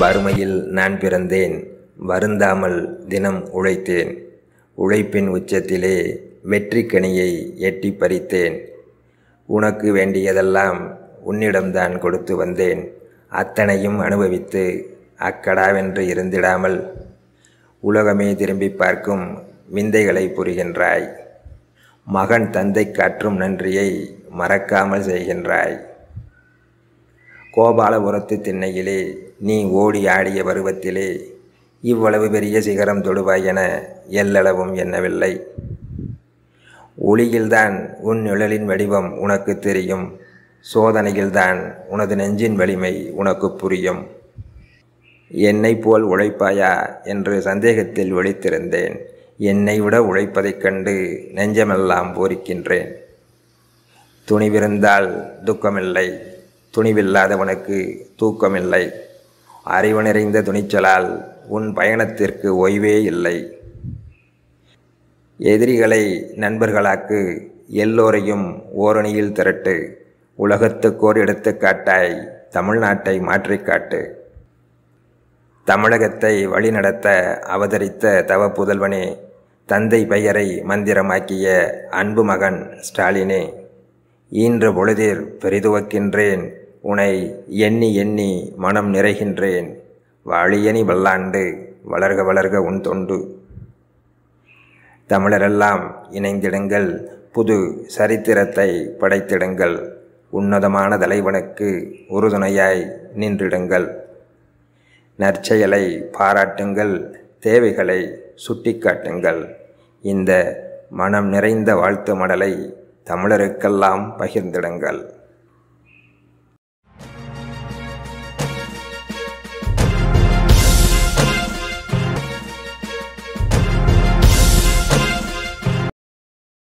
வறுமையில் நான் பிறந்தேன், வருந்தாமல் தினம் உழைத்தேன். உழைப்பின் உச்சத்திலே வெற்றிக்கனியை எட்டி பறித்தேன். உனக்கு வேண்டியதெல்லாம் உன்னிடம்தான் கொடுத்து வந்தேன். அத்தனையும் அனுபவித்து அக்கடாவென்று இருந்திடாமல் உலகமே திரும்பி பார்க்கும் விந்தைகளை புரிகின்றாய். மகன் தந்தை காற்றும் நன்றியை மறக்காமல் செய்கின்றாய். கோபாலபுரத்து திண்ணையிலே நீ ஓடி ஆடிய பருவத்திலே இவ்வளவு பெரிய சிகரம் தொடுவாய் என எல்லளவும் எண்ணவில்லை. ஒளியில்தான் உன் நிழலின் வடிவம் உனக்கு தெரியும். சோதனையில்தான் உனது நெஞ்சின் வலிமை உனக்கு புரியும். என்னை போல் உழைப்பாயா என்று சந்தேகத்தில் ஒளித்திருந்தேன். என்னை விட உழைப்பதைக் கண்டு நெஞ்சமெல்லாம் பூரிக்கின்றேன். துணிவிருந்தால் துக்கமில்லை, துணிவில்லாதவனுக்கு தூக்கமில்லை. அறிவு நிறைந்த துணிச்சலால் உன் பயணத்திற்கு ஓய்வே இல்லை. எதிரிகளை நண்பர்களாக்கு, எல்லோரையும் ஓரணியில் திரட்டு. உலகத்துக்கோர் எடுத்துக்காட்டாய் தமிழ்நாட்டை மாற்றிக்காட்டு. தமிழகத்தை வழிநடத்த அவதரித்த தவ புதல்வனே, தந்தை பெயரை மந்திரமாக்கிய அன்பு மகன் ஸ்டாலினே, ஈன்ற பொழுதில் பெரிதுவக்கின்றேன். உனை எண்ணி எண்ணி மனம் நிறைகின்றேன். வாழியணி வல்லாண்டு வளர்க வளர்க உன் தொண்டு. தமிழரெல்லாம் இணைந்திடுங்கள், புது சரித்திரத்தை படைத்திடுங்கள். உன்னதமான தலைவனுக்கு உறுதுணையாய் நின்றிடுங்கள். நற்செயலை பாராட்டுங்கள், தேவைகளை சுட்டிக்காட்டுங்கள். இந்த மனம் நிறைந்த வாழ்த்து மடலை தமிழருக்கெல்லாம் பகிர்ந்திடுங்கள்.